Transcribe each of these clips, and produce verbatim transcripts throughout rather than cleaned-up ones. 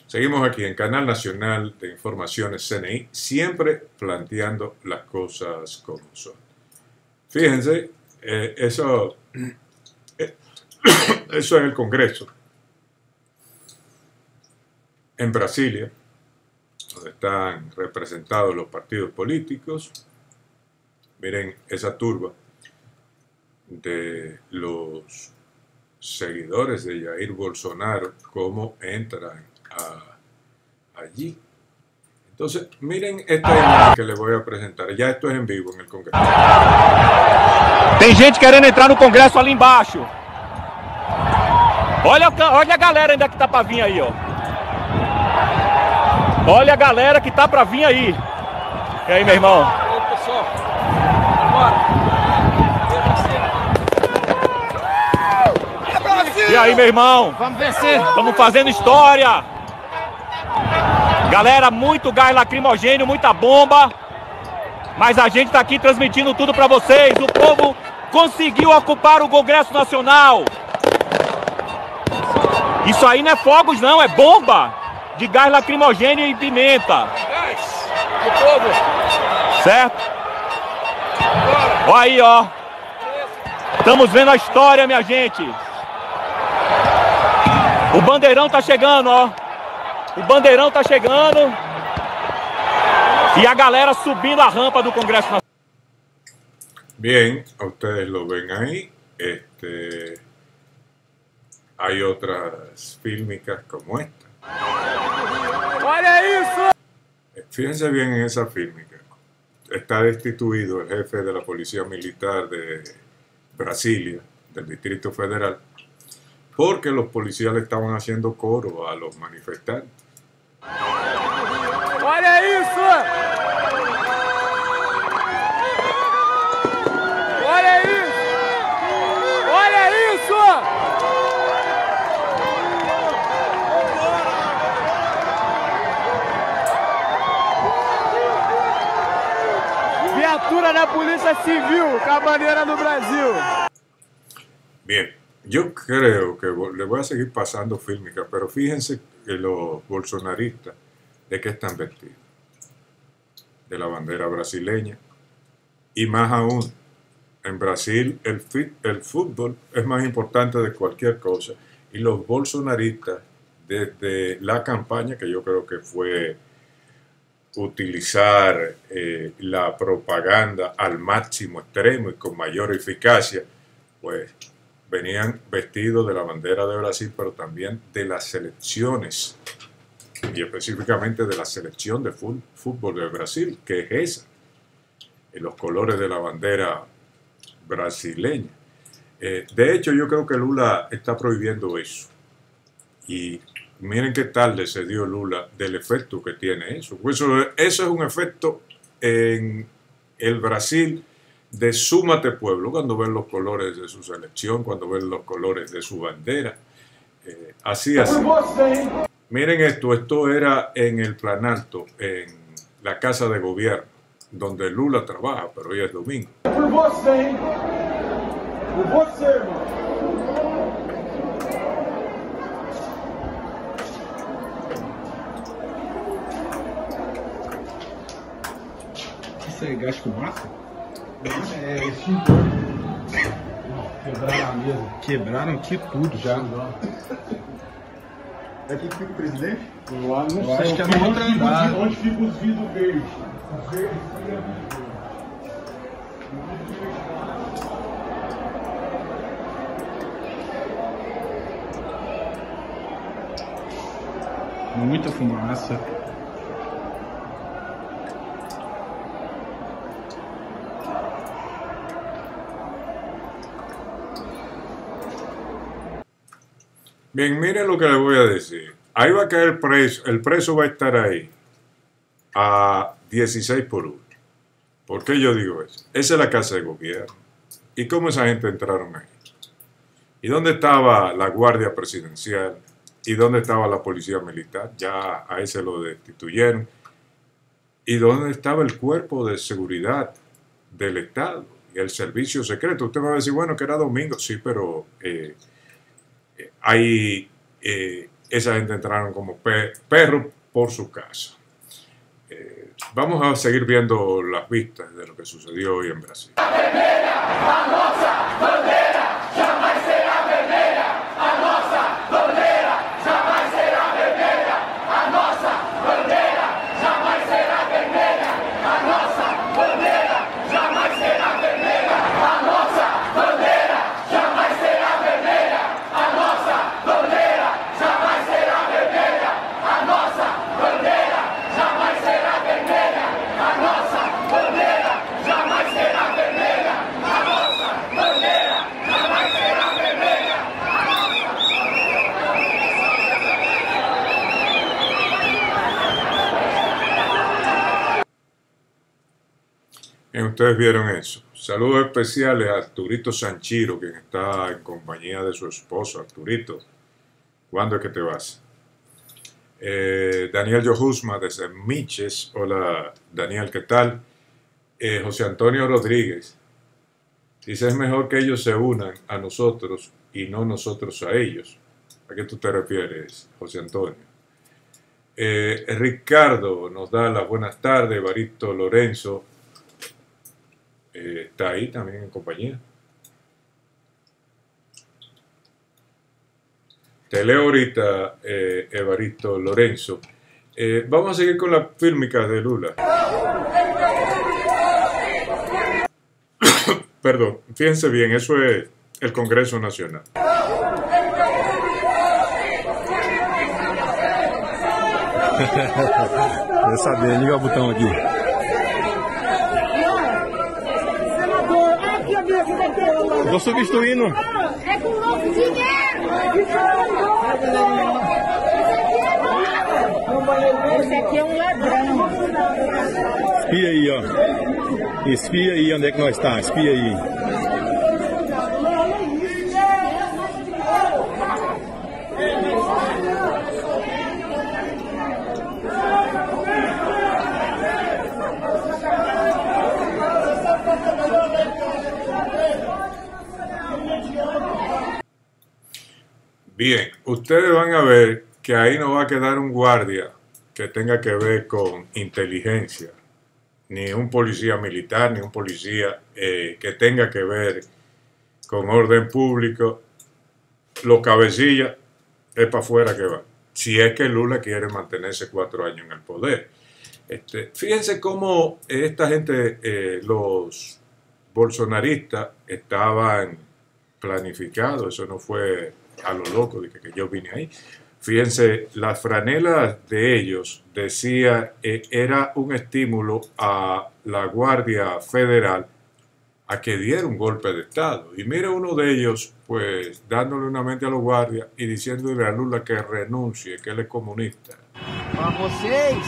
Seguimos aquí en Canal Nacional de Informaciones C N I, siempre planteando las cosas como son. Fíjense, eh, eso, eh, eso en el Congreso, en Brasilia, donde están representados los partidos políticos. Miren esa turba de los seguidores de Jair Bolsonaro, cómo entran a, allí. Entonces, miren esta imagen que les voy a presentar. Ya esto es en vivo en el Congreso. Tem gente querendo entrar no Congresso ali embaixo. Olha, olha a galera ainda que tá pra vir aí, ó. Olha a galera que tá pra vir aí. E aí, meu irmão? E aí, pessoal? Bora. E aí, meu irmão? Vamos vencer. Estamos fazendo história. Galera, muito gás lacrimogêneo, muita bomba. Mas a gente tá aqui transmitindo tudo pra vocês. O povo conseguiu ocupar o Congresso Nacional. Isso aí não é fogos, não. É bomba de gás lacrimogêneo e pimenta. O povo. Certo? Olha aí, ó. Estamos vendo a história, minha gente. O bandeirão tá chegando, ó. O bandeirão tá chegando. Y a galera subindo a rampa do Congreso Nacional. Bien, ustedes lo ven ahí. Este, hay otras fílmicas como esta. ¡Olha isso! Fíjense bien en esa fílmica. Está destituido el jefe de la Policía Militar de Brasilia, del Distrito Federal, porque los policías le estaban haciendo coro a los manifestantes. ¡Olha isso! ¡Olha isso! ¡Olha isso! Viatura da Polícia Civil com a bandeira do Brasil. Bien, yo creo que le voy a seguir pasando fílmica, pero fíjense que los bolsonaristas de qué están vestidos. De la bandera brasileña. Y más aún, en Brasil el, el fútbol es más importante de cualquier cosa. Y los bolsonaristas, desde la campaña, que yo creo que fue utilizar eh, la propaganda al máximo extremo y con mayor eficacia, pues venían vestidos de la bandera de Brasil, pero también de las selecciones, y específicamente de la selección de fútbol de Brasil, que es esa, en los colores de la bandera brasileña. Eh, de hecho, yo creo que Lula está prohibiendo eso. Y miren qué tarde se dio Lula del efecto que tiene eso. Eso, eso es un efecto en el Brasil de súmate pueblo, cuando ven los colores de su selección, cuando ven los colores de su bandera. Eh, así, así. Miren esto, esto era en el Planalto, en la Casa de Gobierno, donde Lula trabaja, pero hoy es domingo. Por você, por você, irmão. Isso é gás de fumaça? É extintor. Quebraram a mesa. Quebraram aqui tudo já. É aqui que fica o presidente? Eu acho, Eu não acho sei, que é onde, no outro fica andar. os, onde fica os vidros verdes. Os verdes ficam. Muita fumaça. Bien, miren lo que les voy a decir. Ahí va a caer el preso, el preso va a estar ahí a dieciséis por uno. ¿Por qué yo digo eso? Esa es la Casa de Gobierno. ¿Y cómo esa gente entraron ahí? ¿Y dónde estaba la Guardia Presidencial? ¿Y dónde estaba la Policía Militar? Ya a ese lo destituyeron. ¿Y dónde estaba el Cuerpo de Seguridad del Estado y el Servicio Secreto? Usted me va a decir, bueno, que era domingo. Sí, pero eh, hay eh, esa gente entraron como pe perros por su casa. Eh, vamos a seguir viendo las vistas de lo que sucedió hoy en Brasil. Ustedes vieron eso. Saludos especiales a Arturito Sanchiro, quien está en compañía de su esposo. Arturito, ¿cuándo es que te vas? Eh, Daniel Yojusma desde Miches. Hola Daniel, ¿qué tal? Eh, José Antonio Rodríguez dice: es mejor que ellos se unan a nosotros y no nosotros a ellos. ¿A qué tú te refieres, José Antonio? Eh, Ricardo nos da las buenas tardes. Evaristo Lorenzo Eh, está ahí también en compañía. Te leo ahorita, eh, Evaristo Lorenzo. Eh, vamos a seguir con las fílmicas de Lula. Perdón, fíjense bien, eso es el Congreso Nacional. Quer saber, liga o botão aqui. Tô substituindo. É com novo dinheiro. Esse aqui é um ladrão. Espia aí, ó. Espia aí onde é que nós tá. Espia aí. Bien, ustedes van a ver que ahí no va a quedar un guardia que tenga que ver con inteligencia, ni un policía militar, ni un policía eh, que tenga que ver con orden público. Los cabecillas es para afuera que van, si es que Lula quiere mantenerse cuatro años en el poder. Este, fíjense cómo esta gente, eh, los bolsonaristas, estaban planificados, eso no fue a lo loco de que, que yo vine ahí. Fíjense, las franelas de ellos decía eh, era un estímulo a la Guardia Federal a que diera un golpe de Estado. Y mira uno de ellos, pues, dándole una mente a los guardias y diciéndole a Lula que renuncie, que él es comunista. Para vocês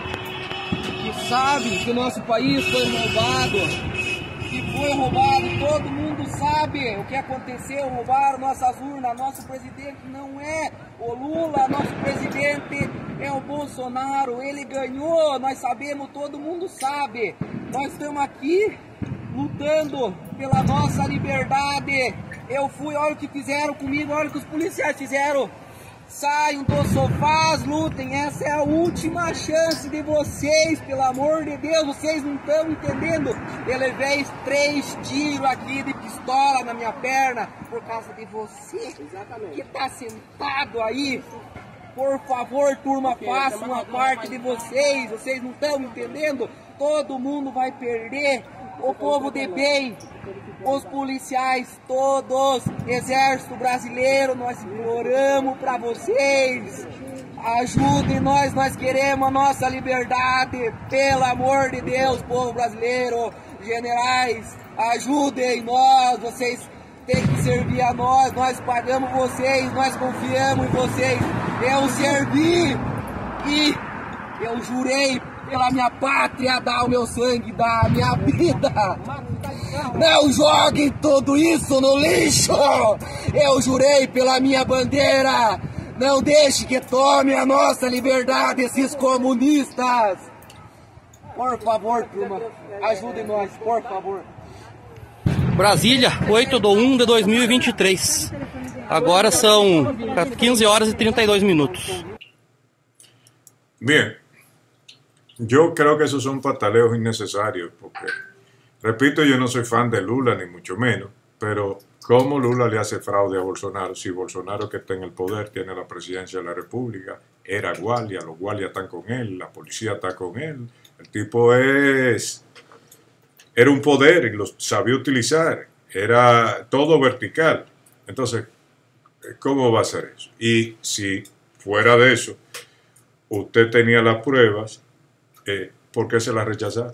que sabem que o nosso país foi roubado, que foi roubado, todo mundo sabe o que aconteceu, roubaram nossas urnas, nosso presidente não é o Lula, nosso presidente é o Bolsonaro, ele ganhou, nós sabemos, todo mundo sabe, nós estamos aqui lutando pela nossa liberdade, eu fui, olha o que fizeram comigo, olha o que os policiais fizeram, saiam dos sofás, lutem, essa é a última chance de vocês, pelo amor de Deus, vocês não estão entendendo, eu levei três tiros aqui de pistola na minha perna, por causa de você, exatamente, que está sentado aí, por favor, turma, façam uma parte de vocês, vocês não estão entendendo, todo mundo vai perder, o povo de bem, os policiais todos, exército brasileiro, nós imploramos para vocês, ajudem nós, nós queremos a nossa liberdade, pelo amor de Deus, povo brasileiro, generais, ajudem nós, vocês têm que servir a nós, nós pagamos vocês, nós confiamos em vocês, eu servi e eu jurei pela minha pátria dar o meu sangue, dar a minha vida. Não joguem tudo isso no lixo! Eu jurei pela minha bandeira! Não deixe que tome a nossa liberdade esses comunistas! Por favor, turma, ajudem nós, por favor. Brasília, oito de um de dois mil e vinte e três. Agora são quinze horas e trinta y dos minutos. Bien, yo creo que esos son pataleos innecesarios, porque, repito, yo no soy fan de Lula, ni mucho menos, pero ¿cómo Lula le hace fraude a Bolsonaro? Si Bolsonaro, que está en el poder, tiene la presidencia de la República, era guardia, los guardias están con él, la policía está con él, el tipo es, era un poder y lo sabía utilizar, era todo vertical. Entonces, ¿cómo va a ser eso? Y si fuera de eso, usted tenía las pruebas, eh, ¿por qué se las rechazaron?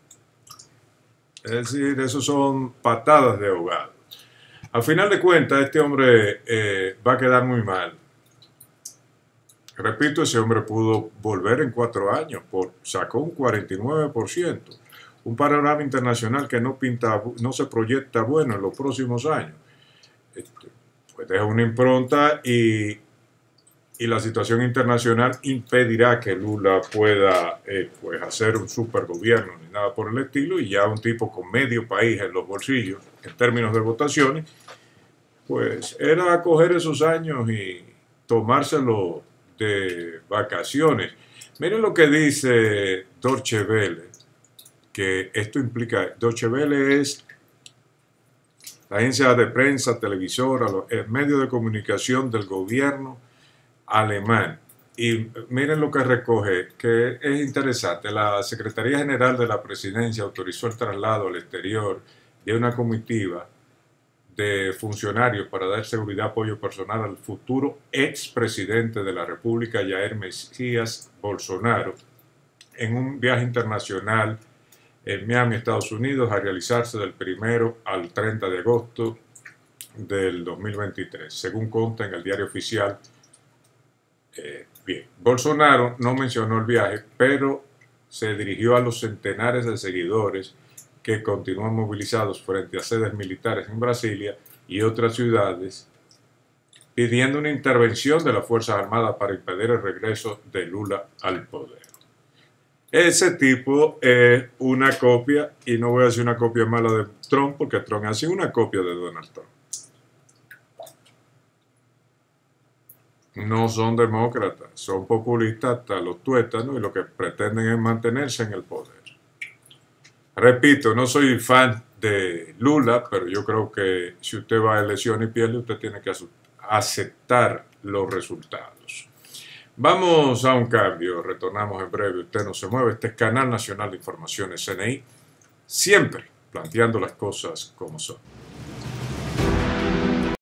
Es decir, eso son patadas de ahogado. Al final de cuentas, este hombre eh, va a quedar muy mal. Repito, ese hombre pudo volver en cuatro años, por, sacó un cuarenta y nueve por ciento. Un panorama internacional que no pinta, no se proyecta bueno en los próximos años. Este, pues deja una impronta y, y la situación internacional impedirá que Lula pueda eh, pues hacer un supergobierno ni nada por el estilo, y ya un tipo con medio país en los bolsillos en términos de votaciones, pues era coger esos años y tomárselo de vacaciones. Miren lo que dice Deutsche Welle, que esto implica, Deutsche Welle es la agencia de prensa, televisora, el medio de comunicación del gobierno alemán. Y miren lo que recoge, que es interesante. La Secretaría General de la Presidencia autorizó el traslado al exterior de una comitiva de funcionarios para dar seguridad y apoyo personal al futuro expresidente de la República, Jair Messias Bolsonaro, en un viaje internacional en Miami, Estados Unidos, a realizarse del primero al treinta de agosto del dos mil veintitrés, según consta en el diario oficial. Eh, bien, Bolsonaro no mencionó el viaje, pero se dirigió a los centenares de seguidores que continúan movilizados frente a sedes militares en Brasilia y otras ciudades, pidiendo una intervención de las Fuerzas Armadas para impedir el regreso de Lula al poder. Ese tipo es una copia, y no voy a decir una copia mala de Trump, porque Trump ha sido una copia de Donald Trump. No son demócratas, son populistas hasta los tuétanos, y lo que pretenden es mantenerse en el poder. Repito, no soy fan de Lula, pero yo creo que si usted va a elecciones y pierde, usted tiene que aceptar los resultados. Vamos a un cambio, retornamos en breve, usted no se mueve. Este es Canal Nacional de Informaciones C N I, siempre planteando las cosas como son.